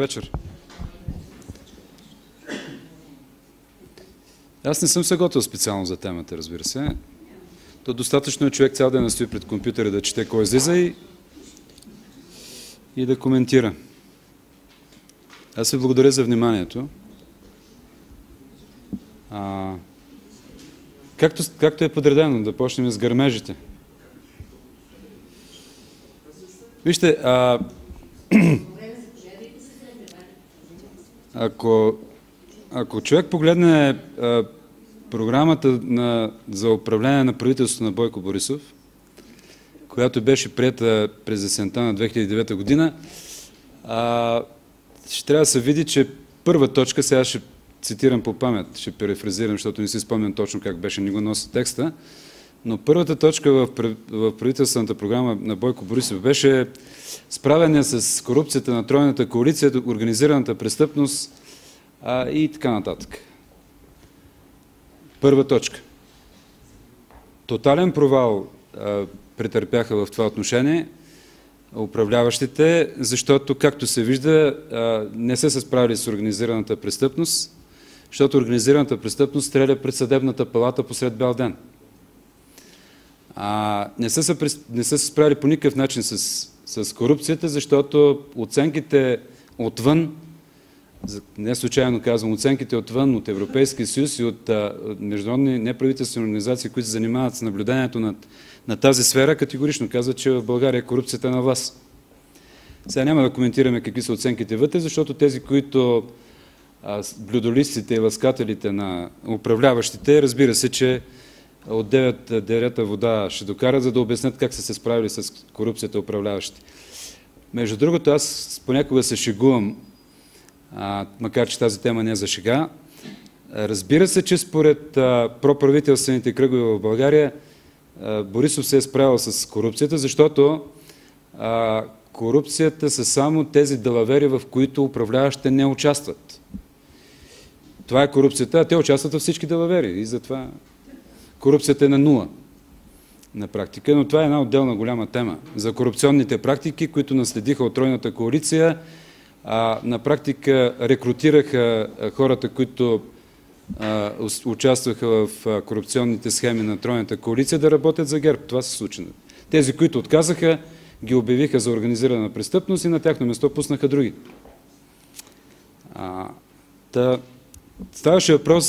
вечер. Аз не съм се готвил специално за темата, разбира се. То достатъчно е човек цял ден да стои пред компютъра, да чете кой излиза и да коментира. Аз ви благодаря за вниманието. Както е подредено, да почнем с гърмежите. Вижте, ако човек погледне програмата за управление на правителството на Бойко Борисов, която беше приета през есента на 2009 година, ще трябва да се види, че първа точка, сега ще цитирам по памет, ще перефразирам, защото не си спомням точно как беше, не го носи текста, но първата точка в правителствената програма на Бойко Борисов беше справяне с корупцията на тройната коалиция, организираната престъпност и така нататък. Първа точка. Тотален провал претърпяха в това отношение управляващите, защото, както се вижда, не са се справили с организираната престъпност, защото организираната престъпност стреля пред съдебната палата посред бял ден. Не са се справили по никакъв начин с корупцията, защото оценките отвън, не случайно казвам, оценките отвън, от Европейския съюз и от международни неправителствени организации, които се занимават с наблюдението на тази сфера, категорично казват, че в България корупцията е на власт. Сега няма да коментираме какви са оценките вътре, защото тези, които блюдолистите и ласкателите на управляващите, разбира се, че от 9 дерета вода ще докарат, за да обяснят как са се справили с корупцията управляващите. Между другото, аз понякога се шегувам, макар че тази тема не е за шега. Разбира се, че според проправителствените кръгове в България Борисов се е справил с корупцията, защото корупцията са само тези далавери, в които управляващите не участват. Това е корупцията, а те участват във всички далавери и затова корупцията е на нула на практика, но това е една отделна голяма тема. За корупционните практики, които наследиха от тройната коалиция, на практика рекрутираха хората, които участваха в корупционните схеми на тройната коалиция, да работят за ГЕРБ. Това се случи. Тези, които отказаха, ги обявиха за организирана престъпност и на тяхно место пуснаха други. Ставаше въпрос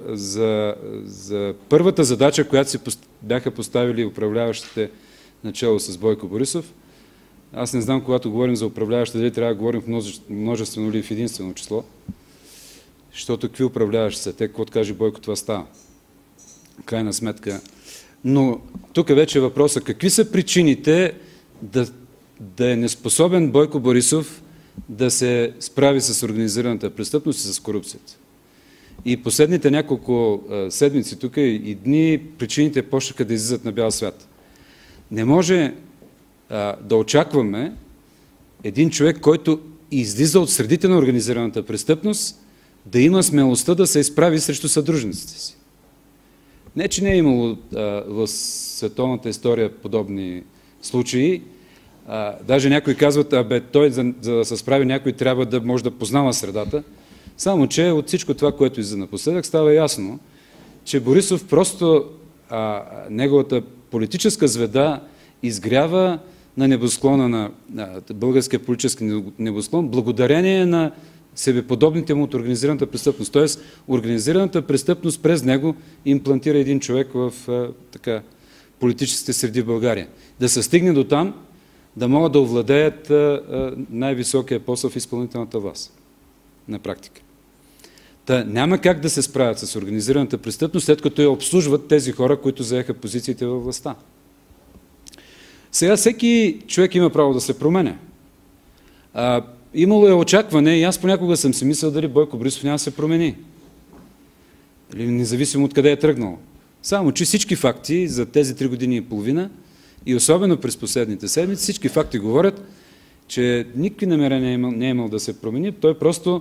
за първата задача, която си бяха поставили управляващите начало с Бойко Борисов. Аз не знам, когато говорим за управляващите, дали трябва да говорим в множествено или в единствено число, защото какви управляващи са? Те, каквото каже Бойко, това става. Крайна сметка. Но тук вече е въпросът, какви са причините да е неспособен Бойко Борисов да се справи с организираната престъпност и с корупцията. И последните няколко седмици тук и дни причините почнаха да излизат на бял свят. Не може да очакваме един човек, който излиза от средите на организираната престъпност, да има смелостта да се изправи срещу съдружниците си. Не, че не е имало в световната история подобни случаи. Даже някои казват, той за да се справи някой трябва да може да познава средата. Само, че от всичко това, което излиза напоследък, става ясно, че Борисов просто неговата политическа звезда изгрява на небосклона, на българския политически небосклон, благодарение на себеподобните му от организираната престъпност. Тоест, организираната престъпност през него имплантира един човек в политическите среди в България. Да се стигне до там, да могат да овладеят най-високия пост в изпълнителната власт. На практика. Няма как да се справят с организираната престъпност, след като я обслужват тези хора, които заеха позициите във властта. Сега всеки човек има право да се променя. Имало е очакване и аз понякога съм си мислил дали Бойко Борисов няма да се промени. Независимо от къде е тръгнал. Само, че всички факти за тези 3 години и половина и особено през последните седмици, всички факти говорят, че никакви намерения не е имал да се промени. Той просто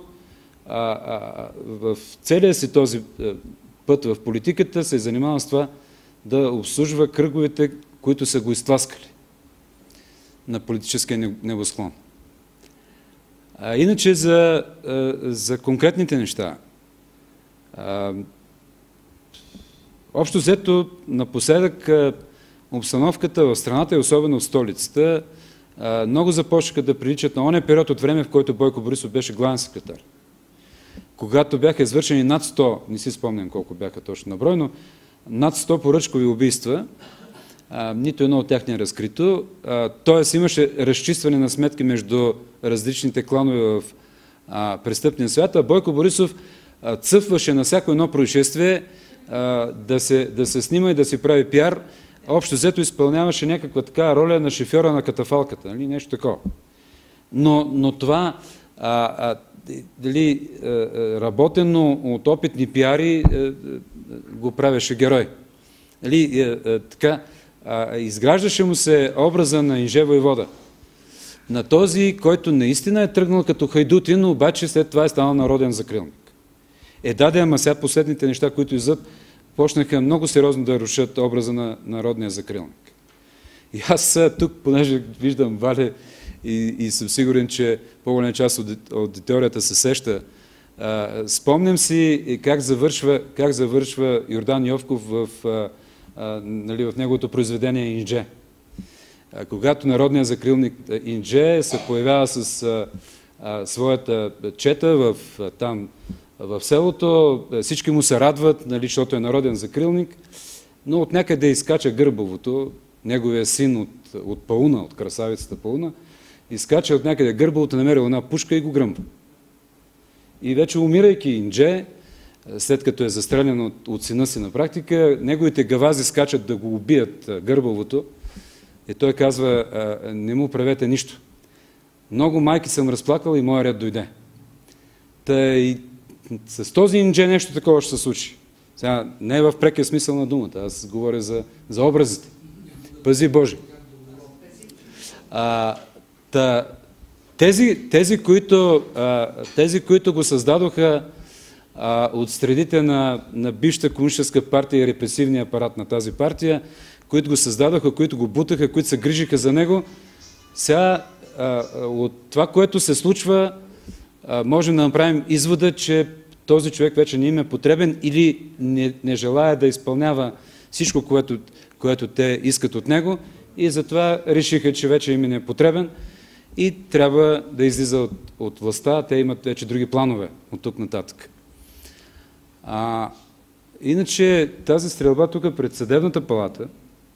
в целия си този път в политиката се е занимавал с това да обслужва кръговете, които са го изтласкали на политическия небосклон. Иначе за конкретните неща. Общо взето, напоследък обстановката в страната и особено в столицата много започнаха да приличат на ония период от време, в който Бойко Борисов беше главен секретар. Когато бяха извършени над 100, не си спомням колко бяха точно на брой, но над 100 поръчкови убийства, нито едно от тях не е разкрито, т.е. имаше разчистване на сметки между различните кланове в престъпния свят, а Бойко Борисов цъфваше на всяко едно происшествие да се снима и да си прави пиар. Общо взето изпълняваше някаква така роля на шофьора на катафалката, нали? Нещо такова. Но това дали работено от опитни пиари го правеше герой. Така, изграждаше му се образа на Инже Войвода. На този, който наистина е тръгнал като хайдутин, но обаче след това е станал народен закрилник. Ама сега последните неща, които излизат, почнаха много сериозно да рушат образа на народния закрилник. И аз тук, понеже виждам Валя и съм сигурен, че по-голяма част от аудиторията се сеща, спомням си как завършва Йордан Йовков в неговото произведение Индже. Когато народният закрилник Индже се появява с своята чета там в селото, всички му се радват, защото е народен закрилник, но от някъде изкача Гърбавото, неговия син от Пауна, от красавицата Пауна, изкача от някъде Гърбавото, намерил една пушка и го гръмва. И вече умирайки Индже, след като е застрелян от сина си на практика, неговите гавази скачат да го убият Гърбавото и той казва: не му правете нищо. Много майки съм разплакал и моя ред дойде. И с този Индже нещо такова ще се случи. Сега, не е в прекия смисъл на думата, аз говоря за образите. Пази Боже. Тези, които го създадоха от средите на бившата комунистическа партия и репресивния апарат на тази партия, които го създадоха, които го бутаха, които се грижиха за него, сега от това, което се случва, можем да направим извода, че този човек вече не им е потребен или не желая да изпълнява всичко, което те искат от него, и затова решиха, че вече им е непотребен и трябва да излиза от властта. Те имат вече други планове от тук нататък. Иначе тази стрелба тук пред Съдебната палата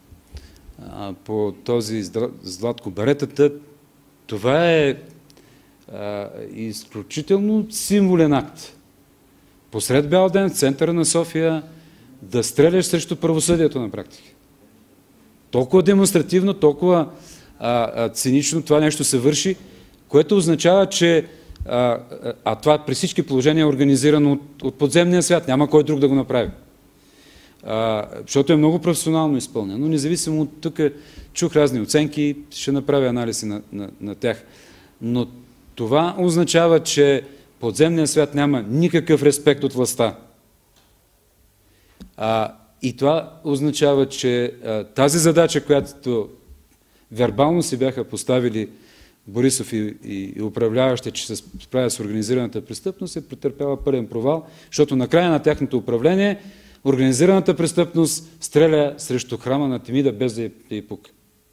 по този Златко Беретата, това е изключително символен акт. Посред бял ден, в центъра на София, да стреляш срещу правосъдието на практика. Толкова демонстративно, толкова цинично това нещо се върши, което означава, че това при всички положения е организирано от подземния свят. Няма кой друг да го направи. Защото е много професионално изпълнено. Независимо от тук чух разни оценки, ще направя анализи на тях. Но това означава, че подземният свят няма никакъв респект от властта. И това означава, че тази задача, която вербално си бяха поставили Борисов и управляващите, че се справят с организираната престъпност, е претърпяла пълен провал, защото на края на тяхното управление организираната престъпност стреля срещу храма на Темида без да й пука.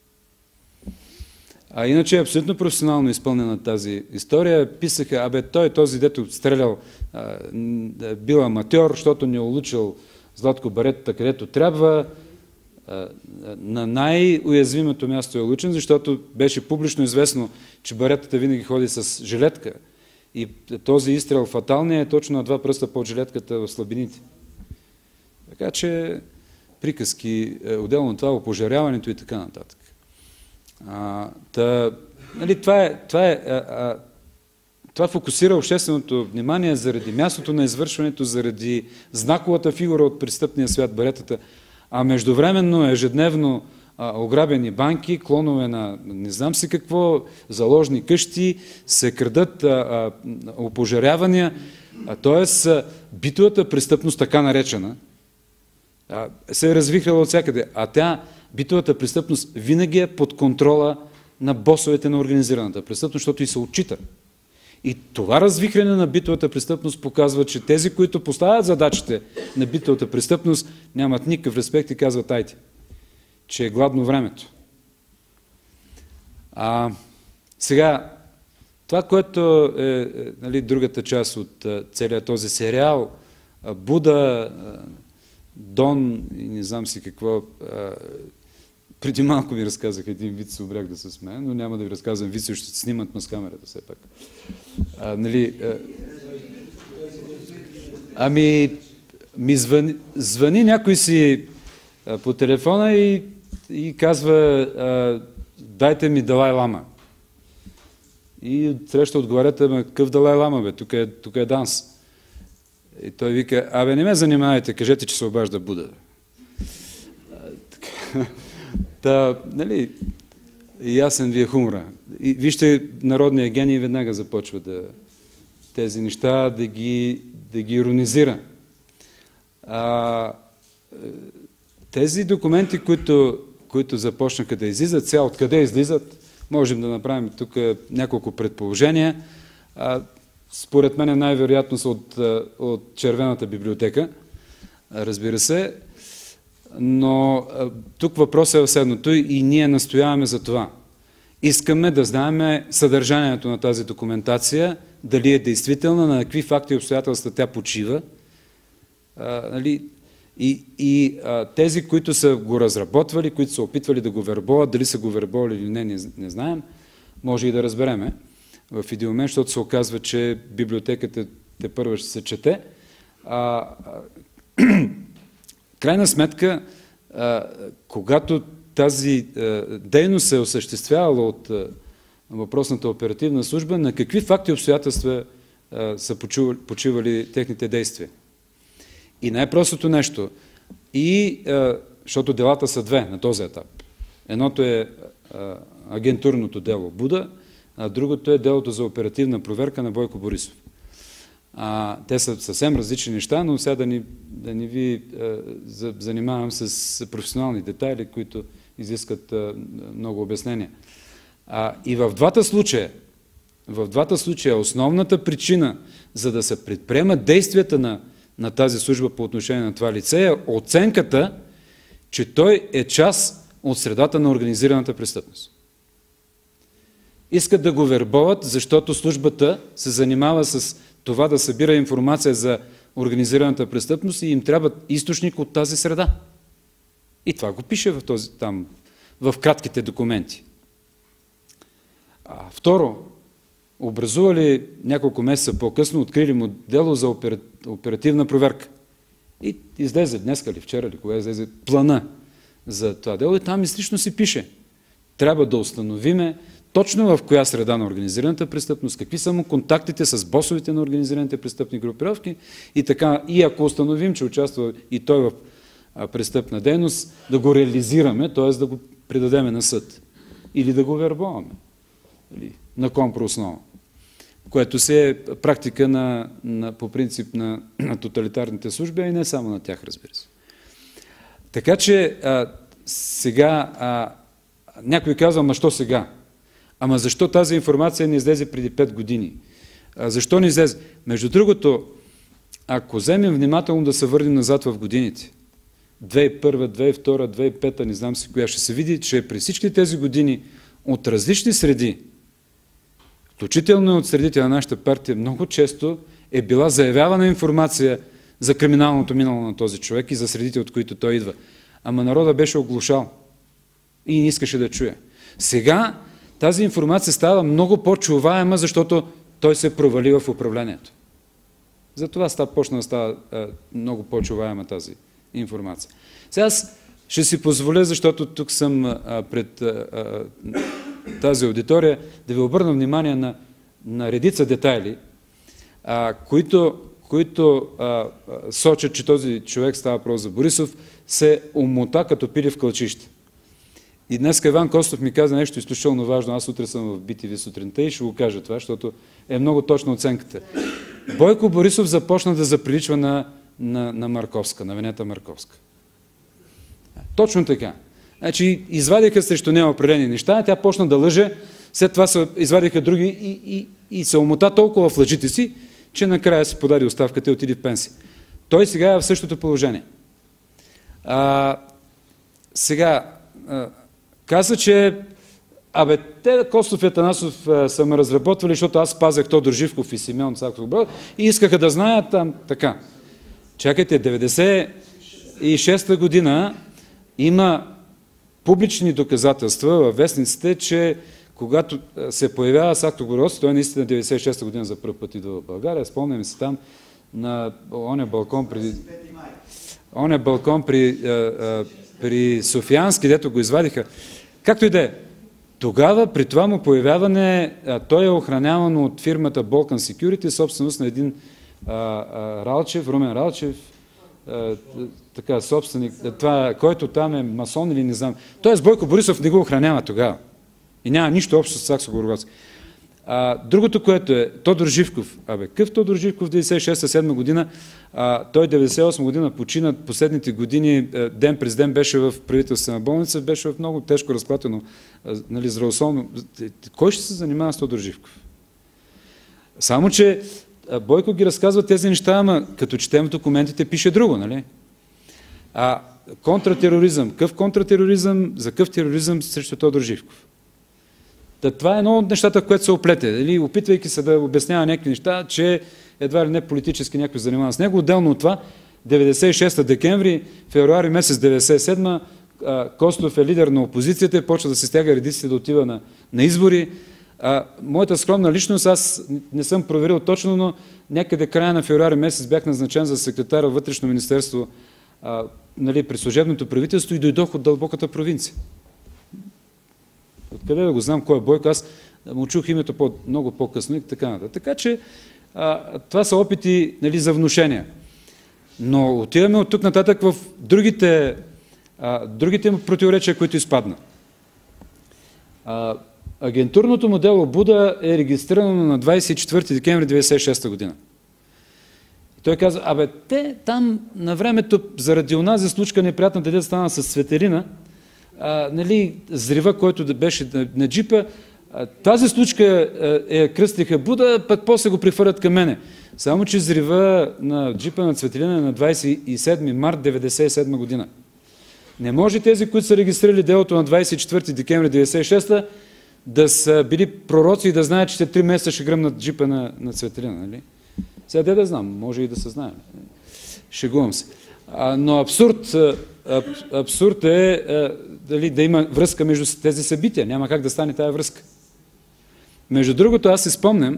Иначе е абсолютно професионално изпълнена тази история. Писаха, този дето стрелял, бил аматьор, защото не улучил Златко Беретата където трябва. На най-уязвимото място е улучен, защото беше публично известно, че Беретата винаги ходи с жилетка. И този изстрел фаталният е точно на 2 пръста под жилетката в слабините. Така че приказки, отделно това, опожаряването и така нататък. Това фокусира общественото внимание заради мястото на извършването, заради знаковата фигура от престъпния свят Беретата, а междувременно ежедневно ограбени банки, клонове на не знам си какво, заложни къщи, се крадат опожарявания, т.е. битовата престъпност, така наречена, се е развихрала от всякъде, битовата престъпност винаги е под контрола на босовете на организираната престъпност, защото и се отчита. И това развихрене на битовата престъпност показва, че тези, които поставят задачите на битовата престъпност, нямат никакъв респект и казват: айде, че е гладно времето. Сега, това, което е нали, другата част от целият този сериал, Буда, Дон и не знам си какво, преди малко ми разказах един виц, се обрях да се смея, но няма да ви разказвам виц, ще снимат ме с камерата все пак. Ми звъни някой си по телефона и казва: дайте ми Далай Лама. И среща отговарята: какъв Далай Лама, бе? Тук е данс. И той вика: абе, не ме занимавайте, кажете, че се обажда Буда. Нали, ясен ви е хумора. И вижте, народният гений веднага започва тези неща да ги иронизира. Тези документи, които започнаха да излизат, сега откъде излизат, можем да направим тук няколко предположения. Според мен най-вероятно са от Червената библиотека, разбира се, но тук въпросът е в следното и ние настояваме за това. Искаме да знаем съдържанието на тази документация, дали е действителна, на какви факти и обстоятелства тя почива. Тези, които са го разработвали, които са опитвали да го вербуват, дали са го вербували или не знаем, може и да разбереме в един момент, защото се оказва, че библиотеката тепърва ще се чете. Крайна сметка, когато тази дейност се е осъществявала от въпросната оперативна служба, на какви факти и обстоятелства са почивали техните действия? И най-простото нещо, защото делата са две на този етап. Едното е агентурното дело Буда, а другото е делото за оперативна проверка на Бойко Борисов. Те са съвсем различни неща, но сега да не ви занимавам с професионални детайли, които изискат много обяснения. И в двата случая основната причина, за да се предприемат действията на тази служба по отношение на това лице, е оценката, че той е част от средата на организираната престъпност. Искат да го вербоват, защото службата се занимава с това да събира информация за организираната престъпност и им трябва източник от тази среда. И това го пише в кратките документи. Второ, образували няколко месеца по-късно, открили му дело за оперативна проверка. И излезе днеска ли, вчера ли, кога излезе плана за това дело и там излично си пише: трябва да установиме точно в коя среда на организираната престъпност, какви са му контактите с босовете на организираните престъпни групировки и така. И ако установим, че участва и той в престъпна дейност, да го реализираме, т.е. да го предадеме на съд или да го вербоваме на компрооснова, което се е практика по принцип на тоталитарните служби, а и не само на тях, разбира се. Така че сега някой казва: ама що сега? Ама защо тази информация не излезе преди 5 години? Защо не излезе? Между другото, ако вземем внимателно да се върнем назад в годините, 2001, 2002, 2005, не знам си коя, ще се види, че при всички тези години от различни среди, включително от средите на нашата партия, много често е била заявявана информация за криминалното минало на този човек и за средите, от които той идва. Ама народът беше оглушал и не искаше да чуе. Сега тази информация става много по-чуваема, защото той се провали в управлението. Затова почна да става много по-чуваема тази информация. Сега аз ще си позволя, защото тук съм пред тази аудитория, да ви обърна внимание на редица детайли, които сочат, че този човек, става въпрос за Борисов, се умота като пили в кълчище. И днес Иван Костов ми каза нещо изключително важно. Аз утре съм в BTV сутринта и ще го кажа това, защото е много точна оценката. Бойко Борисов започна да заприличва на Марковска, на Венета Марковска. Точно така. Значи, извадиха срещу нея определени неща, тя почна да лъже след това се извадиха други и се омота толкова в лъжите си, че накрая си подаде оставката и отиде в пенсия. Той сега е в същото положение. Сега, каза, че те Костов и Атанасов са ме разработвали, защото аз пазех Тодор Живков и Симеон Цаков и искаха да знаят там така. Чакайте, 96-та година има публични доказателства във вестниците, че когато се появява Сакто Горос, той наистина 96-та година за първ път идва в България, спомняме се там на оня балкон при Софиянски, дето го извадиха. Както и да е. Тогава, при това му появяване, той е охраняван от фирмата Balkan Security, собственост на един Румен Ралчев, така, собственик, който там е масон или не знам. Тоест Бойко Борисов не го охранява тогава. И няма нищо общо с Сакскогородци. Другото, което е Тодор Живков. Къв Тодор Живков в 96-7 година? Той 98 година почина, последните години, ден през ден беше в правителствена болница, беше в много тежко разклатено, нали, здравословно. Кой ще се занимава с Тодор Живков? Само, че Бойко ги разказва тези неща, ама като четем в документите пише друго, нали? Контратероризъм. Къв контратероризъм? За къв тероризъм срещу Тодор Живков? Това е едно от нещата, в което се оплете. Опитвайки се да обяснява някакви неща, че едва ли не политически някой занимава с него. Отделно от това, 96 декември, февруари месец 97 Костов е лидер на опозицията и почва да се стяга редиците да отива на избори. Моята скромна личност, аз не съм проверил точно, но някъде края на февруари месец бях назначен за секретар във Вътрешно министерство нали, при служебното правителство и дойдох от дълбоката провинция. Откъде да го знам кой е Бойко? Аз му чух името много по-късно и така нататък. Така че това са опити, нали, за внушения. Но отиваме от тук нататък в другите противоречия, които изпадна. Агентурното му дело Буда е регистрирано на 24 декември 1996 година. И той каза, те там на времето, заради онази случка неприятна, дете стана с Светелина, нали, зрива, който беше на джипа, тази случка кръстиха Буда, пък после го прехвърлят към мене. Само, че зрива на джипа на Цветелина е на 27 март 1997 година. Не може тези, които са регистрирали делото на 24 декември 1996 да са били пророци и да знаят, че те 3 месеца ще гръмнат джипа на Цветелина. Нали? Сега да знам, може и да се знае. Шегувам се. Но абсурд е дали, да има връзка между тези събития. Няма как да стане тая връзка. Между другото, аз си спомням,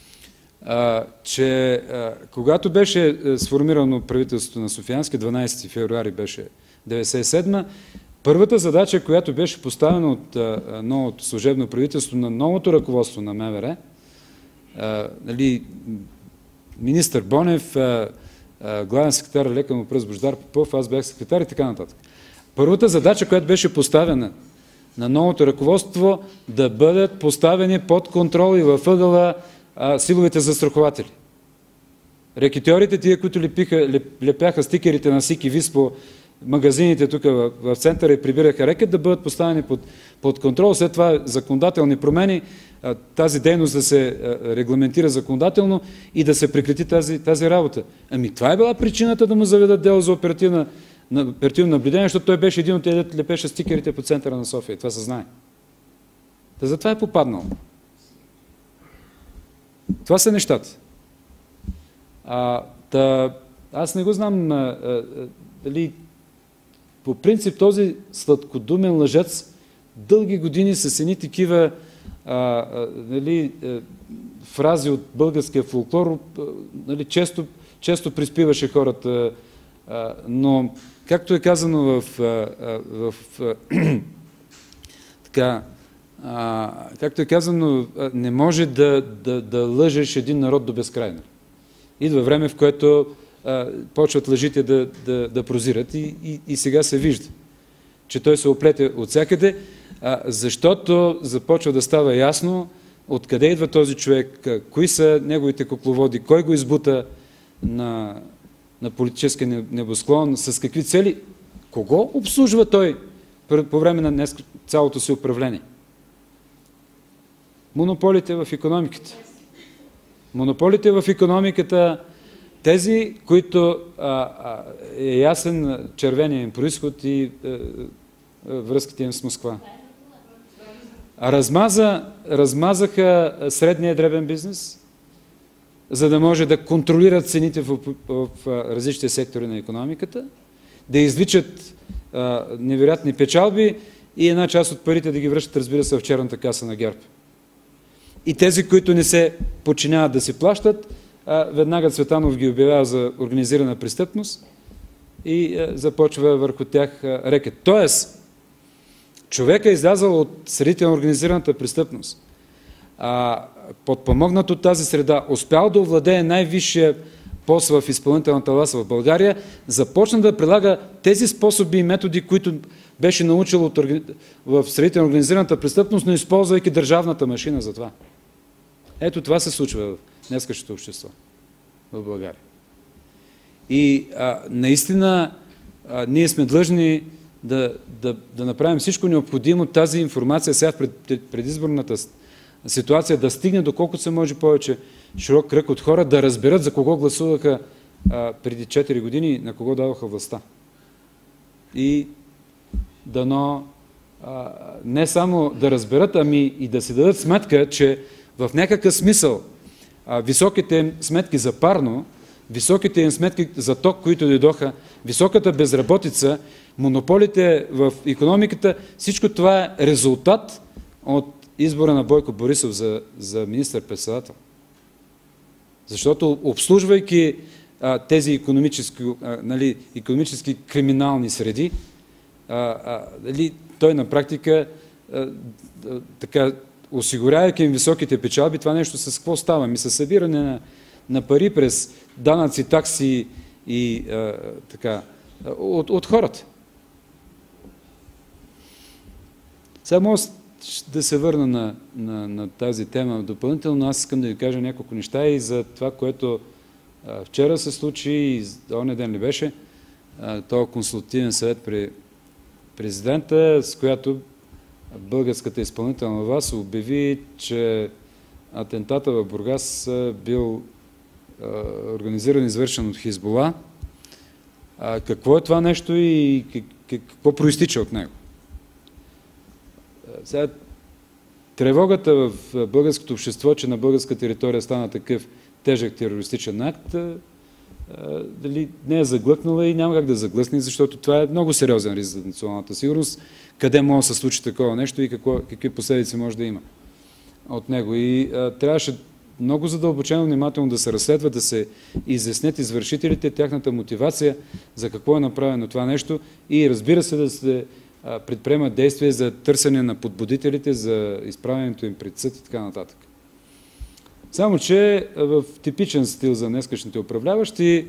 че когато беше сформирано правителството на Софиянски, 12 февруари беше 1997, първата задача, която беше поставена от новото служебно правителство на новото ръководство на МВР, нали, министър Бонев, главен секретар Лека Мопръс Бождар Попов, аз бях секретар и така нататък. Първата задача, която беше поставена на новото ръководство, да бъдат поставени под контрол и във ъгъла силовите застрахователи. Рекетьорите, тия, които лепяха стикерите на СИК и ВИС по магазините тук в центъра и прибираха рекет, да бъдат поставени под контрол. След това законодателни промени, тази дейност да се регламентира законодателно и да се прекрати тази работа. Това е била причината да му заведат дело за оперативно наблюдение, защото той беше един от тези, да лепеше стикерите по центъра на София. Това се знае. Затова е попаднал. Това са нещата. Аз не го знам дали по принцип този сладкодумен лъжец дълги години с едни такива фрази от българския фолклор, нали, често приспиваше хората, но както е казано както е казано, не може да лъжеш един народ до безкрайно. Идва време, в което почват лъжите да прозират и сега се вижда, че той се оплете от всякъде, защото започва да става ясно откъде идва този човек, кои са неговите кукловоди, кой го избута на политическия небосклон, с какви цели, кого обслужва той по време на цялото си управление. Монополите в икономиката. Монополите в икономиката, тези, които е ясен червения им произход и връзките им с Москва. Размазаха средния дребен бизнес, за да може да контролират цените в различните сектори на икономиката, да извличат невероятни печалби и една част от парите да ги връщат, разбира се, в черната каса на ГЕРБ. И тези, които не се подчиняват да си плащат, веднага Цветанов ги обявява за организирана престъпност и започва върху тях рекет. Тоест, човек е излязъл от средите на организираната престъпност, подпомогнат от тази среда, успял да овладее най-висшия пост в изпълнителната власт в България, започна да прилага тези способи и методи, които беше научил в средите на организираната престъпност, но използвайки държавната машина за това. Ето това се случва в днескашното общество в България. И наистина ние сме длъжни да направим всичко необходимо тази информация сега в предизборната ситуация да стигне доколкото се може повече широк кръг от хора да разберат за кого гласуваха преди 4 години, на кого дадоха властта. И дано не само да разберат, ами и да си дадат сметка, че в някакъв смисъл високите им сметки за парно, високите им сметки за ток, които дойдоха, високата безработица, монополите в икономиката, всичко това е резултат от избора на Бойко Борисов за министър-председател. Защото обслужвайки тези икономически криминални среди, той на практика, осигурявайки им високите печалби, това нещо с какво става? С събиране на пари през данъци, такси и от хората. Сега може да се върна на тази тема допълнително. Аз искам да ви кажа няколко неща и за това, което вчера се случи и онзи ден ли беше, този консултативен съвет при президента, с която българската изпълнителна власт обяви, че атентата в Бургас бил организиран и извършен от Хизбула. Какво е това нещо и какво проистича от него? Сега, тревогата в българското общество, че на българска територия стана такъв тежък терористичен акт, дали не е заглъкнала и няма как да заглъсне, защото това е много сериозен риск за националната сигурност, къде може да се случи такова нещо и какви последици може да има от него. И трябваше много задълбочено, внимателно да се разследва, да се изяснят извършителите, тяхната мотивация, за какво е направено това нещо и разбира се да се предприемат действия за търсене на подбудителите, за изправянето им пред съд и така нататък. Само че в типичен стил за днескашните управляващи,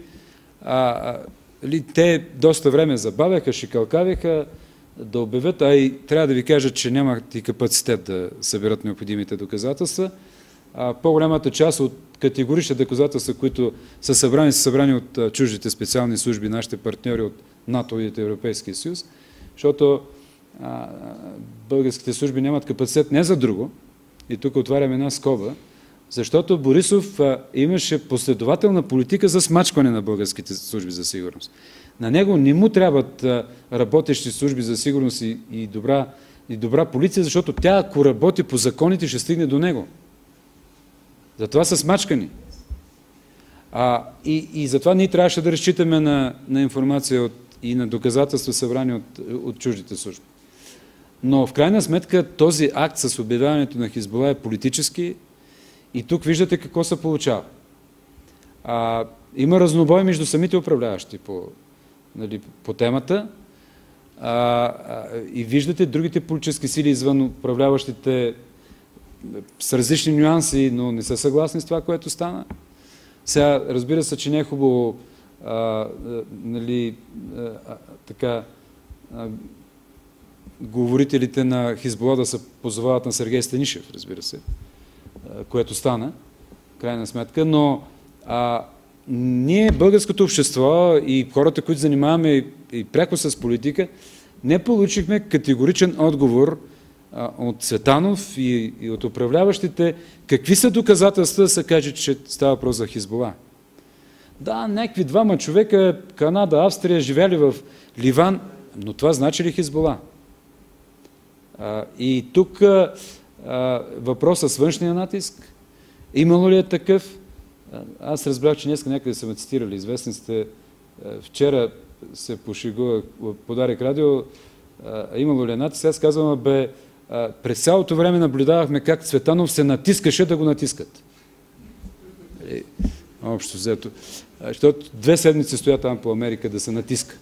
те доста време забавяха, шикалкавяха да обявят, а и трябва да ви кажа, че нямат и капацитет да съберат необходимите доказателства. По-голямата част от категорични доказателства, които са събрани от чуждите специални служби, нашите партньори от НАТО и от Европейския съюз, защото българските служби нямат капацитет не за друго, и тук отварям една скоба, защото Борисов имаше последователна политика за смачкване на българските служби за сигурност. На него не му трябват работещи служби за сигурност и добра полиция, защото тя, ако работи по законите, ще стигне до него. Затова са смачкани. И затова ние трябваше да разчитаме на информация и на доказателства, събрани от чуждите служби. Но в крайна сметка този акт с обявяването на Хизбула е политически и тук виждате какво се получава. Има разнобой между самите управляващи по темата и виждате другите политически сили извън управляващите с различни нюанси, но не са съгласни с това, което стана. Сега, разбира се, че не е хубаво говорителите на Хизбула да се позовават на Сергей Станишев, разбира се, което стана, в крайна сметка, но ние, българското общество и хората, които занимаваме и пряко с политика, не получихме категоричен отговор от Цветанов и от управляващите, какви са доказателства да се каже, че става въпрос за Хизбула? Да, някакви двама човека, Канада, Австрия, живели в Ливан, но това значи ли Хизбула? И тук въпросът с външния натиск, имало ли е такъв? Аз разбрах, че днес някъде са ме цитирали известниците. Вчера се пошегувах, подарих радио, имало ли е натиск? Аз казвам, през цялото време наблюдавахме как Цветанов се натискаше да го натискат. Общо взето. Защото 2 седмици стоя там по Америка да се натиска.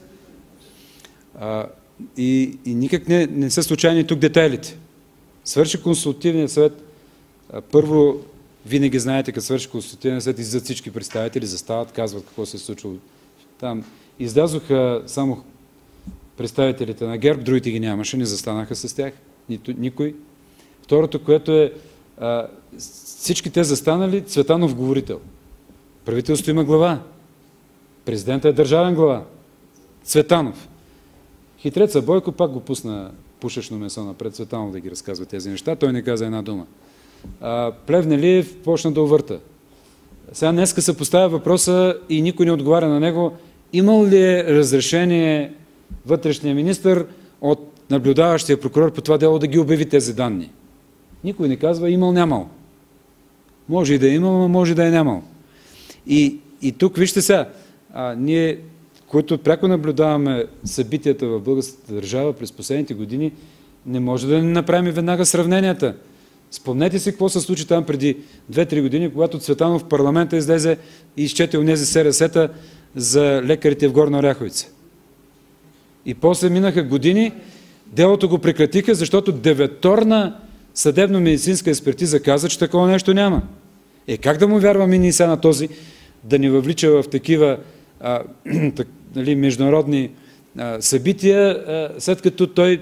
И никак не са случайни тук детайлите. Свърши консултативния съвет. Първо, винаги знаете, като свърши консултативния съвет, излизат всички представители, застават, казват какво се е случило. Там излязоха само представителите на ГЕРБ, другите ги нямаше, не застанаха с тях, никой. Второто, което е, всички те застанали, Цветанов говорител. Правителството има глава. Президентът е държавен глава. Цветанов. Хитреца Бойко пак го пусна пушечно месо напред, Цветанов да ги разказва тези неща. Той не каза една дума. Плевнелиев почна да увърта. Сега днеска се поставя въпроса и никой не отговаря на него. Имал ли е разрешение вътрешния министър от наблюдаващия прокурор по това дело да ги обяви тези данни? Никой не казва имал, нямал. Може и да е имал, но може да е нямал. И тук вижте сега, ние, които пряко наблюдаваме събитията в българската държава през последните години, не може да не направим веднага сравненията. Спомнете си какво се случи там преди 2-3 години, когато Цветанов в парламента излезе и изчете онези СРС-та за лекарите в Горна Оряховица. И после минаха години, делото го прекратиха, защото 9-торна съдебно-медицинска експертиза каза, че такова нещо няма. Как да му вярваме ние сега на този, да ни въвлича в такива международни събития, след като той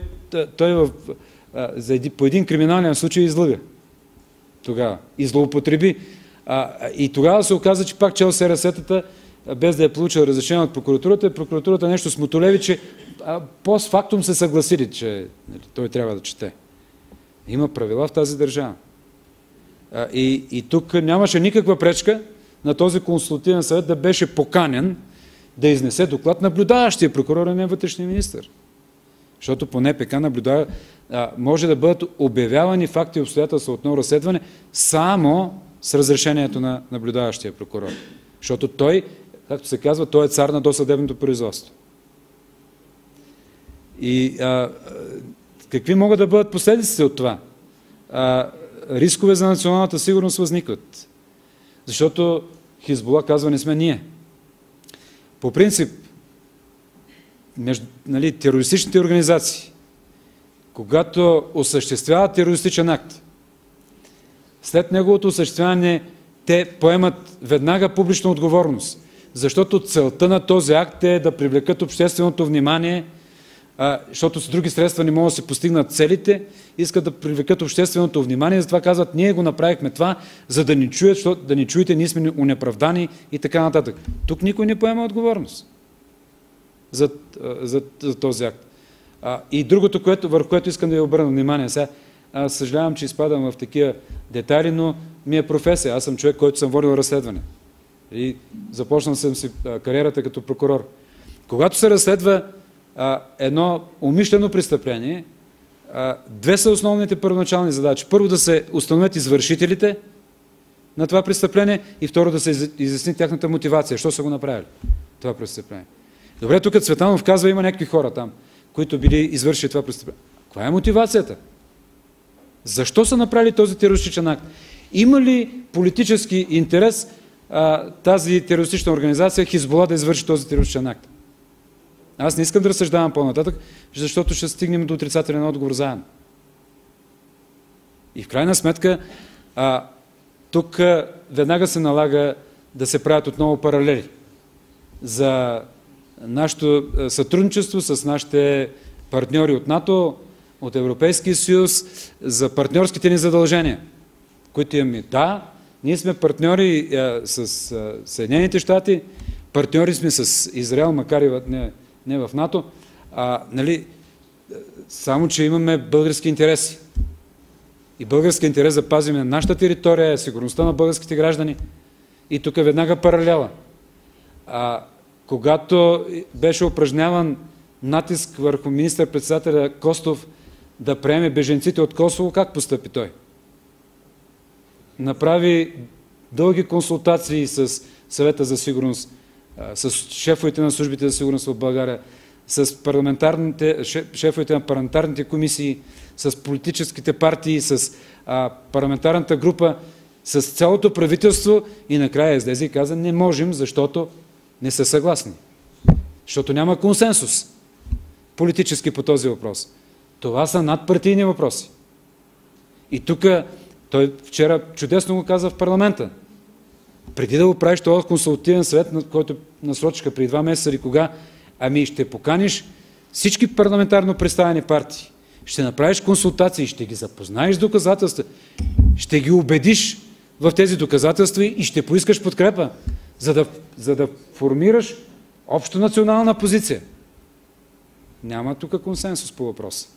по един криминален случай излъга тогава и злоупотреби. И тогава се оказа, че пак чел СРС-тата, без да е получил разрешение от прокуратурата, прокуратурата нещо смотолеви, че постфактум се съгласили, че той трябва да чете. Има правила в тази държава. И тук нямаше никаква пречка на този консултативен съвет да беше поканен да изнесе доклад наблюдаващия прокурор, а не вътрешния министър. Защото по НПК може да бъдат обявявани факти и обстоятелства от ново разследване само с разрешението на наблюдаващия прокурор. Защото той, както се казва, той е цар на досъдебното производство. И какви могат да бъдат последиците от това? Рискове за националната сигурност възникват. Защото Хизбула казва, не сме ние. По принцип, терористичните организации, когато осъществяват терористичен акт, след неговото осъществяване те поемат веднага публична отговорност, защото целта на този акт е да привлекат общественото внимание, защото с други средства не могат да се постигнат целите, искат да привлекат общественото внимание, затова казват, ние го направихме това, за да ни чуят, защото да ни чуете, ние сме унеправдани и така нататък. Тук никой не поема отговорност за този акт. И другото, върху което искам да ви обърна внимание, сега, аз съжалявам, че изпадам в такива детайли, но ми е професия. Аз съм човек, който съм водил разследване. И започнал съм си кариерата като прокурор. Когато се разследва едно умишлено престъпление, 2 са основните първоначални задачи. Първо да се установят извършителите на това престъпление и второ да се изясни тяхната мотивация. Що са го направили това престъпление? Добре, тук Цветанов казва, има някакви хора там, които били извършили това престъпление. Каква е мотивацията? Защо са направили този терористичен акт? Има ли политически интерес тази терористична организация Хизбула да извърши този терористичен акт? Аз не искам да разсъждавам по-нататък, защото ще стигнем до отрицателен отговор заедно. И в крайна сметка, тук веднага се налага да се правят отново паралели за нашето сътрудничество с нашите партньори от НАТО, от Европейския съюз, за партньорските ни задължения, които имаме. Да, ние сме партньори с Съединените щати, партньори сме с Израел, макар и не в НАТО. Само че имаме български интереси. И български интерес да пазим на нашата територия, сигурността на българските граждани. И тук веднага паралела. Когато беше упражняван натиск върху министър-председателя Костов да приеме бежанците от Косово, как постъпи той? Направи дълги консултации с Съвета за сигурност, с шефовете на службите за сигурност в България, с шефовете на парламентарните комисии, с политическите партии, с парламентарната група, с цялото правителство и накрая излезе и каза: не можем, защото не са съгласни. Защото няма консенсус политически по този въпрос. Това са надпартийни въпроси. И тук той вчера чудесно го каза в парламента. Преди да го правиш този консултативен съвет, който насрочиха преди 2 месеца или кога, ще поканиш всички парламентарно представени партии, ще направиш консултации, ще ги запознаеш с доказателства, ще ги убедиш в тези доказателства и ще поискаш подкрепа, за да формираш общо национална позиция. Няма тук консенсус по въпроса.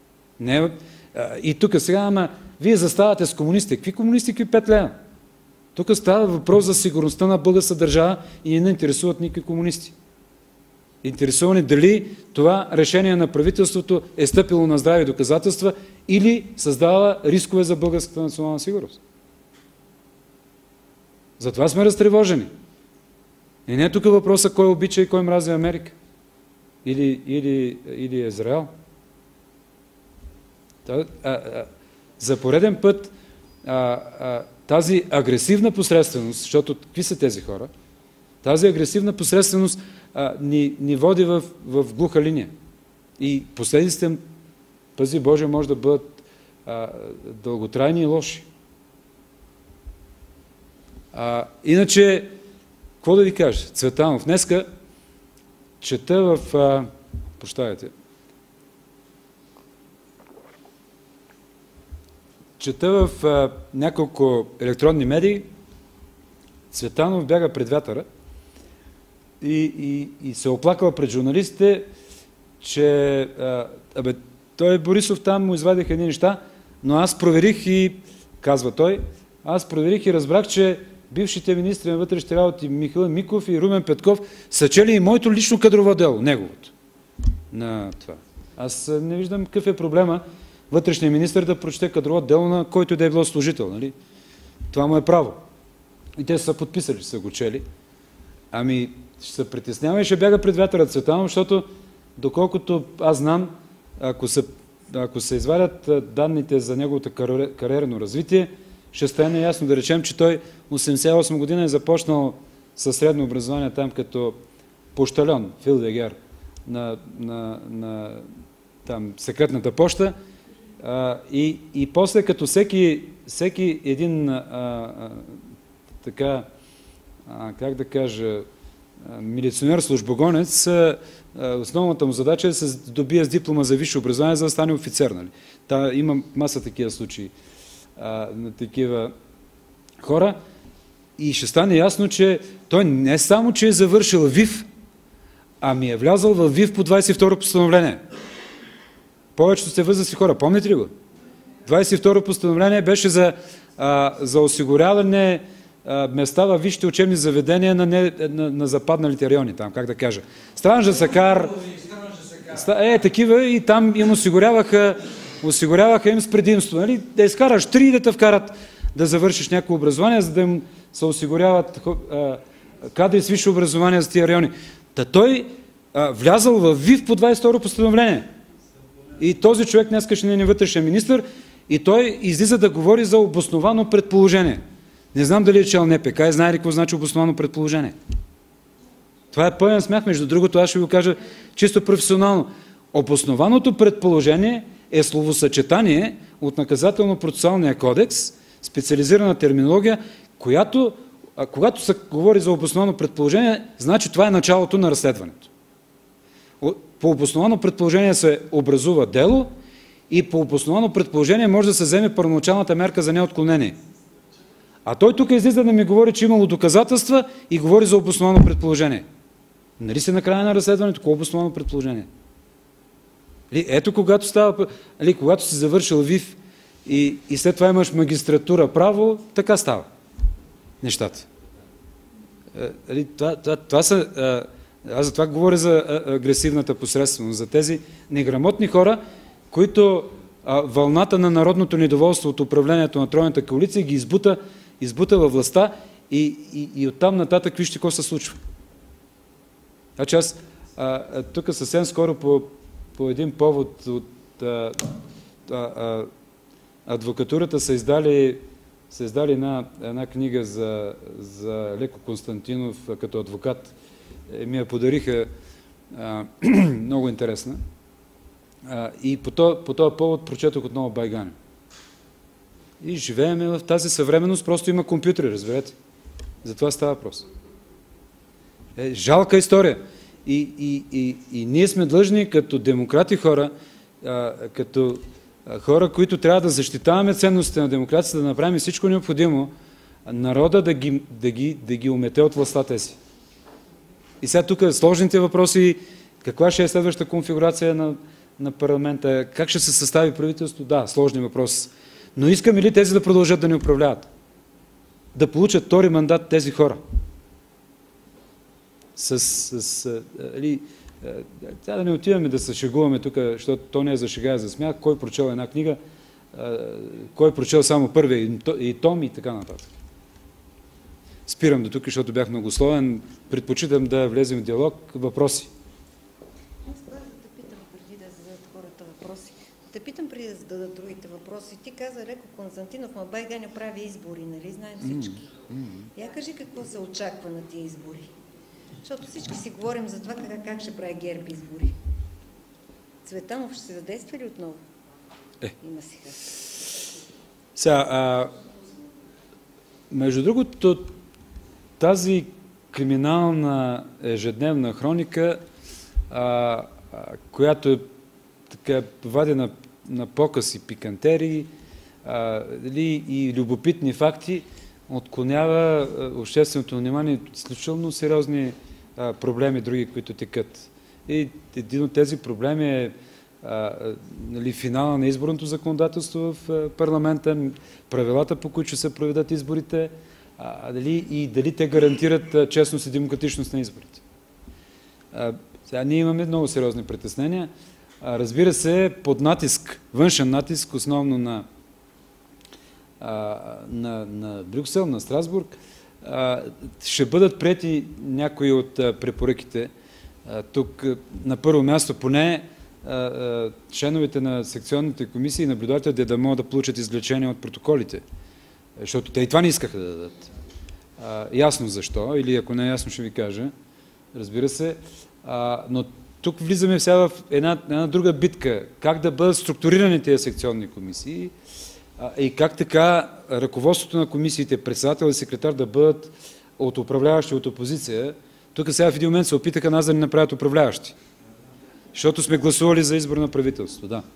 И тук сега, вие заставате с комунисти. Какви комунисти, какви 5 лева? Тук става въпрос за сигурността на българската държава и не интересуват никакви комунисти. Интересувани дали това решение на правителството е стъпило на здрави доказателства или създава рискове за българската национална сигурност. Затова сме разтревожени. И не е тук въпроса кой обича и кой мрази Америка. Или Израел. За пореден път тази агресивна посредственост, защото какви са тези хора, тази агресивна посредственост ни води в глуха линия. И последиците, пази Боже, може да бъдат дълготрайни и лоши. Иначе, какво да ви кажа? Цветанов, днеска чета в... прощавайте. Чета в няколко електронни медии, Цветанов бяга пред вятъра и се оплаква пред журналистите, че той Борисов там му извадиха едни неща, но аз проверих и, казва той, аз проверих и разбрах, че бившите министри на вътрешните работи Михаил Миков и Румен Петков са чели и моето лично кадрово дело, неговото. На това. Аз не виждам какъв е проблема вътрешният министър да прочете кадрово дело на който и да е било служител. Нали? Това му е право. И те са подписали, че са го чели. Ще се притеснява и ще бяга пред вятъра Цветанов, защото доколкото аз знам, ако се извадят данните за неговото кариерно развитие, ще стане ясно да речем, че той 1988 година е започнал със средно образование там като пощальон, филдегер на секретната поща и после като всеки един така, как да кажа, милиционер-службогонец, основната му задача е да се здобие с диплома за висше образование, за да стане офицер. Нали? Има маса такива случаи на такива хора и ще стане ясно, че той не само, че е завършил ВИФ, ами е влязъл в ВИФ по 22-ро постановление. Повечето сте възрастни хора, помните ли го? 22-ро постановление беше за осигуряване места във висшите учебни заведения на западналите райони, там, как да кажа. Странджа Сакар, такива и там им осигуряваха им с предимство. Нали? Да изкараш 3 да те вкарат да завършиш някакво образование, за да им се осигуряват кадри с висше образование за тия райони. Той влязъл в ВИФ по 22-ро постановление. И този човек днес ще не е вътрешен министър и той излиза да говори за обосновано предположение. Не знам дали е чел НПК и знае ли какво значи обосновано предположение. Това е пълен смях. Между другото, аз ще ви го кажа чисто професионално. Обоснованото предположение е словосъчетание от Наказателно-процесуалния кодекс, специализирана терминология, която, когато се говори за обосновано предположение, значи това е началото на разследването. По обосновано предположение се образува дело и по обосновано предположение може да се вземе първоначалната мярка за неотклонение. А той тук излиза да ми говори, че имало доказателства и говори за обосновано предположение. Нали се на края на разследването? Какво обосновано предположение? Ето когато става, когато си завършил ВИФ и след това имаш магистратура право, така става нещата. Това са... Аз за това говоря за агресивната посредственост, за тези неграмотни хора, които вълната на народното недоволство от управлението на тройната коалиция ги избута във властта и оттам нататък вижте какво се случва. Значи аз тук съвсем скоро по един повод от адвокатурата са издали една книга за Леко Константинов като адвокат. Ми я подариха, много интересна. И по този повод прочетох отново Байгани. И живееме в тази съвременност, просто има компютри, разберете. За това става въпрос. Жалка история. И ние сме длъжни като демократи хора, като хора, които трябва да защитаваме ценностите на демокрацията, да направим всичко необходимо народа да ги умете от властта си. И сега тук сложните въпроси, каква ще е следващата конфигурация на парламента, как ще се състави правителство, да, сложни въпроси. Но искаме ли тези да продължат да ни управляват? Да получат втори мандат тези хора? Трябва да не отиваме да се шегуваме тук, защото то не е за шега, а за смях. Кой прочел една книга, кой прочел само първия и том и така нататък. Спирам до тук, защото бях многословен. Предпочитам да влезем в диалог. Въпроси? Аз да те питам преди да зададат хората въпроси. Те питам преди да зададат другите въпроси. Ти каза Леко Константинов, ма Байгани прави избори, нали? Знаем всички. Я кажи какво се очаква на тия избори. Защото всички си говорим за това как ще прави ГЕРБ избори. Цветанов ще се задейства ли отново? Има си хас. Сега, между другото, тази криминална ежедневна хроника, която така вади на показ и пикантерии и любопитни факти, отклонява общественото внимание от изключително сериозни проблеми, други, които текат. И един от тези проблеми е финала на изборното законодателство в парламента, правилата, по които ще се проведат изборите, и дали те гарантират честност и демократичност на изборите. Сега ние имаме много сериозни притеснения. Разбира се, под натиск, външен натиск, основно на Брюксел, на Страсбург, ще бъдат приети някои от препоръките. Тук на първо място поне членовете на секционните комисии и наблюдателите да могат да получат извлечения от протоколите. Защото те и това не искаха да дадат. Ясно защо, или ако не е ясно ще ви кажа, разбира се. Но тук влизаме сега в една друга битка. Как да бъдат структурирани тези секционни комисии и как така ръководството на комисиите, председател и секретар да бъдат от управляващи, от опозиция. Тук сега в един момент се опитаха нас да ни направят управляващи. Защото сме гласували за избор на правителство, да.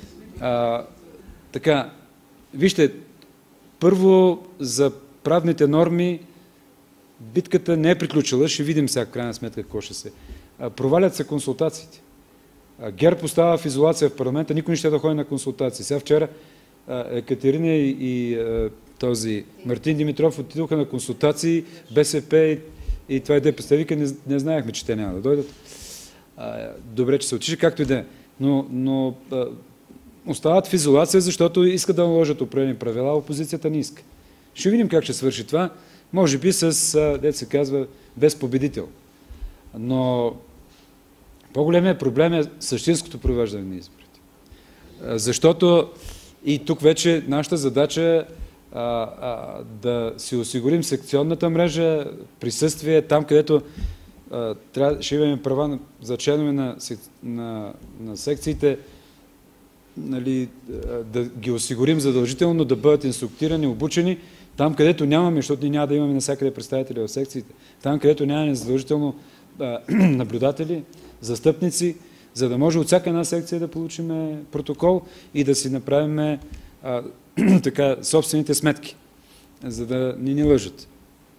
Така, вижте, първо за правните норми битката не е приключила, ще видим сега крайна сметка какво ще се. Провалят се консултациите. ГЕРБ остава в изолация в парламента, никой не ще да ходи на консултации. Сега вчера Екатерина и този Мартин Димитров отидоха на консултации, БСП и това е ДПС. Вика, не знаехме, че те няма да дойдат. Добре, че се отише, както и да е. Но остават в изолация, защото искат да наложат определени правила, опозицията не иска. Ще видим как ще свърши това. Може би с, дето се казва, без победител. Но по-големият проблем е същинското провеждане на изборите. Защото и тук вече нашата задача е да си осигурим секционната мрежа, присъствие там, където ще имаме права за членове на секциите, нали, да ги осигурим задължително, да бъдат инструктирани, обучени. Там, където нямаме, защото ние няма да имаме навсякъде представители в секциите, там, където нямаме задължително наблюдатели, застъпници, за да може от всяка една секция да получим протокол и да си направим така собствените сметки, за да ни лъжат.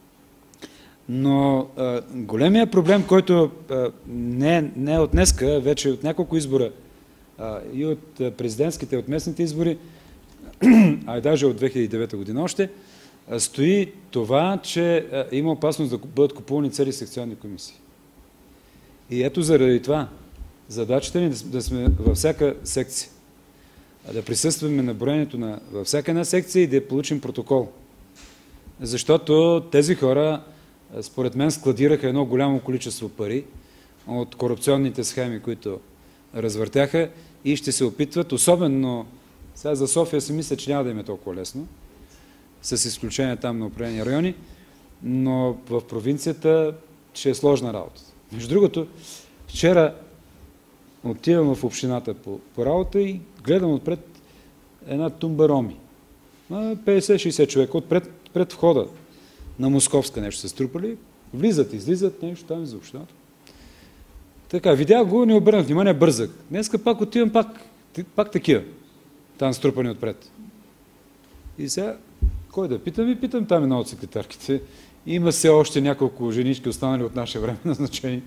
Но големия проблем, който не е от днеска, вече от няколко избора и от президентските, от местните избори, а и даже от 2009 година още, стои това, че има опасност да бъдат купувани цели секционни комисии. И ето заради това задачата ни да сме във всяка секция, да присъстваме на броенето във всяка една секция и да получим протокол. Защото тези хора, според мен, складираха едно голямо количество пари от корупционните схеми, които развъртяха и ще се опитват, особено сега за София си мисля, че няма да им е толкова лесно, с изключение там на определени райони, но в провинцията ще е сложна работа. Между другото, вчера отивам в общината по работа и гледам отпред една тумба роми. 50-60 човека пред входа на Московска нещо се струпали, влизат, излизат, нещо там за общината. Така, видях го, не обърнах внимание, бързах. Днеска пак отивам, пак такива, там струпани отпред. И сега, кой да питам? И питам там една от секретарките. Има все още няколко женички останали от наше време назначени,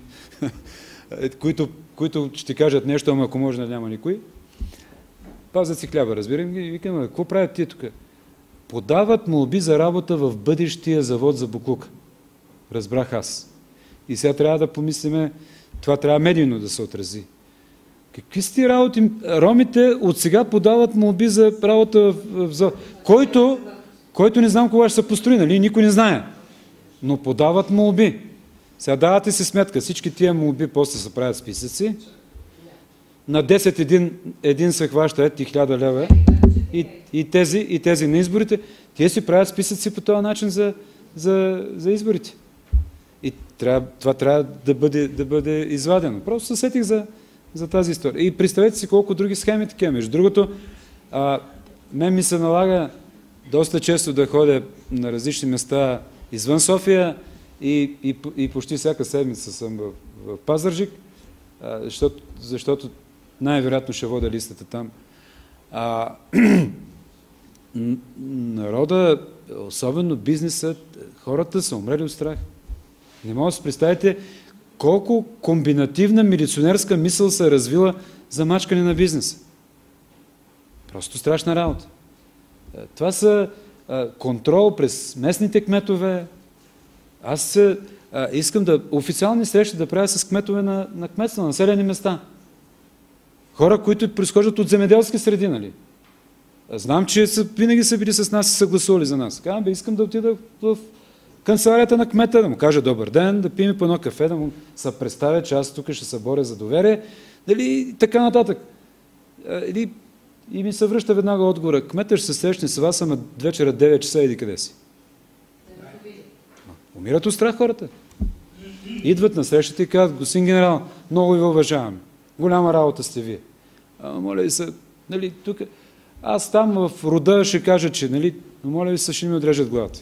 които ще кажат нещо, ама ако може да няма никой. Пазят си хляба, разбирам ги и викам, какво правят тия тук? Подават молби за работа в бъдещия завод за буклук. Разбрах аз. И сега трябва да помислиме, това трябва медийно да се отрази. Какви сте работи? Ромите от сега подават молби за работа в завод, който не знам кога ще се построи, нали? Никой не знае. Но подават молби. Сега давате си сметка, всички тия молби после се правят списъци. На 10 един се хваща ети 1000 лева и тези на изборите. Те си правят списъци по този начин за изборите. И това трябва да бъде извадено. Просто се сетих за тази история. И представете си колко други схеми такива. Между другото, мен ми се налага доста често да ходя на различни места извън София и почти всяка седмица съм в Пазарджик, защото най-вероятно ще водя листата там. Народа, особено бизнесът, хората са умрели от страх. Не може да се представите колко комбинативна милиционерска мисъл се е развила за мачкане на бизнеса. Просто страшна работа. Това са контрол през местните кметове. Аз искам официални срещи да правя с кметове на кметства, на населени места. Хора, които произхождат от земеделски среди, нали? Знам, че винаги са били с нас и съгласували за нас. Казвам, искам да отида в канцеларията на кмета, да му кажа добър ден, да пием по едно кафе, да му се представя, че аз тук ще се боря за доверие, дали така нататък. И ми се връща веднага отговора. Кметът ще се срещне с вас, ама вечера 9 часа иди къде си. Умират от страх хората. Идват на срещата и казват, господин генерал, много ви уважаваме. Голяма работа сте вие. Моля ви се, нали, тук... Аз там в рода ще кажа, че, нали, но моля ви се, ще ми отрежат главата.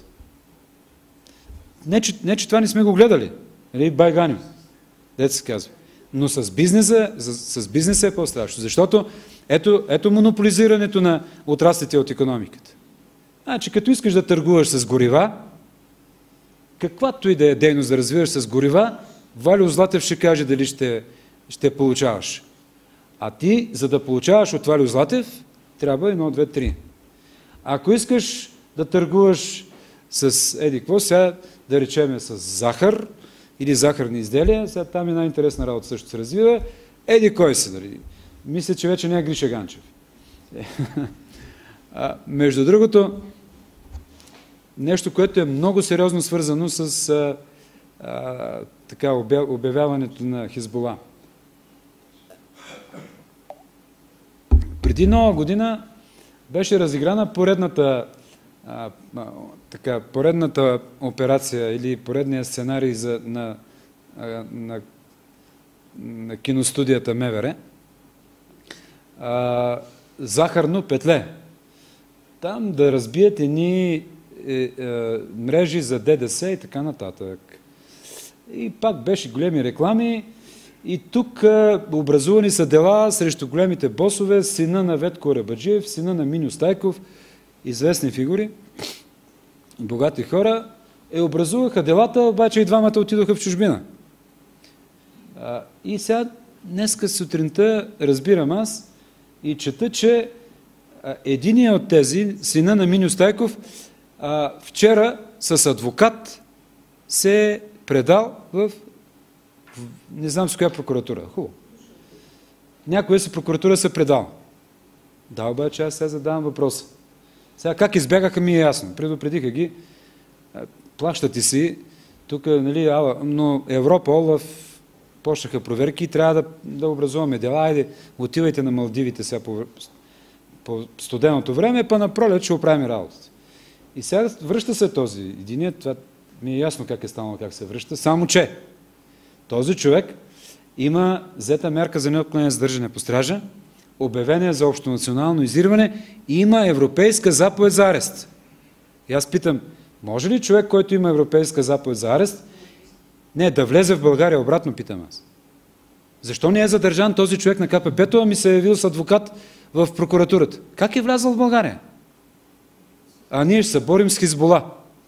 Не, че това не сме го гледали. Нали, байганим. Дето се казва. Но с бизнеса е по-страшно. Защото ето монополизирането на отраслите от икономиката. Значи, като искаш да търгуваш с горива, каквато и да е дейност да развиваш с горива, Валио Златев ще каже дали ще получаваш. А ти, за да получаваш от Валио Златев, трябва 1, 2, 3. Ако искаш да търгуваш с какво сега, да речеме с захар или захарни изделия, сега там една интересна работа също се развива, кой си, нали? Мисля, че вече не е Гриша Ганчев. Между другото, нещо, което е много сериозно свързано с обявяването на Хизбула. Преди Нова година беше разиграна поредната операция или поредния сценарий на киностудията МВР. Захарно петле. Там да разбият едни мрежи за ДДС и така нататък. И пак беше големи реклами. И тук образувани са дела срещу големите босове, сина на Ветко Рабаджиев, сина на Миньо Стайков, известни фигури, богати хора, образуваха делата, обаче и двамата отидоха в чужбина. И сега, днеска сутринта, разбирам аз, и чета, че единият от тези, сина на Миньо Стайков, вчера с адвокат се е предал в не знам с коя прокуратура. Хубаво. Някоя си прокуратура се предал. Да, обаче аз сега задавам въпроса. Сега как избягаха ми е ясно. Предупредиха ги, плащате си, тук, нали, но Европа, Олаф, почнаха проверки и трябва да образуваме дела. Айде, отивайте на Малдивите сега по студеното време, па на пролет ще оправим работата. И сега връща се този единият, това ми е ясно как е станало, как се връща, само че този човек има взета мерка за неотклонение задържане по стража, обявение за общонационално издирване и има европейска заповед за арест. И аз питам, може ли човек, който има европейска заповед за арест, не, да влезе в България, обратно питам аз. Защо не е задържан този човек на КПП-то, ами се е явил с адвокат в прокуратурата? Как е влязъл в България? А ние ще се борим с Хизбола.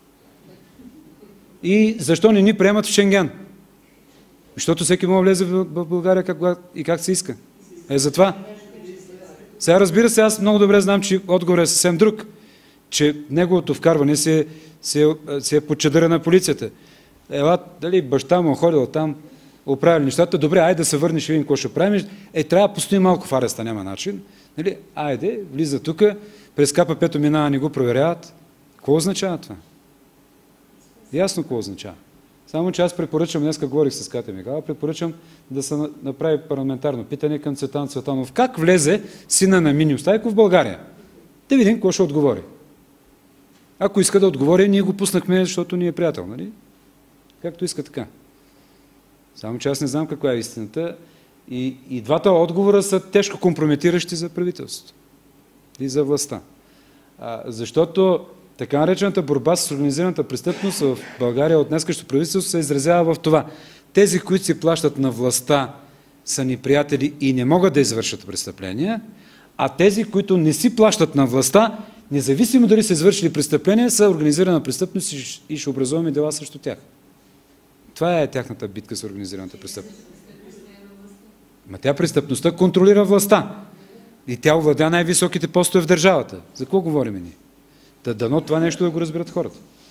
И защо не ни приемат в Шенген? Защото всеки може да влезе в България как се иска. Затова. Сега разбира се, аз много добре знам, че отговорът е съвсем друг. Че неговото вкарване се е под чадъра на полицията. Дали баща му ходил там, оправили нещата, добре, айде да се върнеш и видим какво ще правим. Трябва да постои малко в ареста, няма начин. Нали? Айде, влиза тук, през КПП-то минава, не го проверяват. Какво означава това? Ясно какво означава. Само че аз препоръчам, днеска говорих с Катя Михайлова, препоръчам да се направи парламентарно питане към Цветан Цветанов. Как влезе сина на Миньо Стайков в България? Да видим какво ще отговори. Ако иска да отговори, ние го пуснахме, защото ни е приятел, нали? Както иска така. Само че аз не знам каква е истината. И двата отговора са тежко компрометиращи за правителството и за властта. Защото така наречената борба с организираната престъпност в България от днескашното правителство се изразява в това. Тези, които си плащат на властта, са ни приятели и не могат да извършат престъпления, а тези, които не си плащат на властта, независимо дали са извършили престъпления, са организирана престъпност и ще образуваме дела срещу тях. Това е тяхната битка с организираната престъпност. Ма тя престъпността контролира властта. И тя овладя най-високите постове в държавата. За какво говорим ние? Дано това нещо да го разберат хората.